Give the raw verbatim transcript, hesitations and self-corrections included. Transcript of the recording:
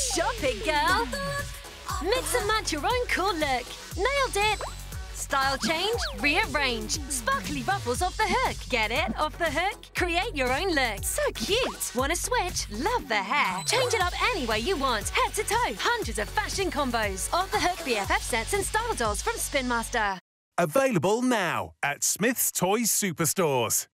Shop it, girl! Mix and match your own cool look. Nailed it! Style change, rearrange. Sparkly ruffles off the hook. Get it? Off the hook? Create your own look. So cute. Want to switch? Love the hair. Change it up any way you want. Head to toe. Hundreds of fashion combos. Off the hook B F F sets and style dolls from Spin Master. Available now at Smyths Toys Superstores.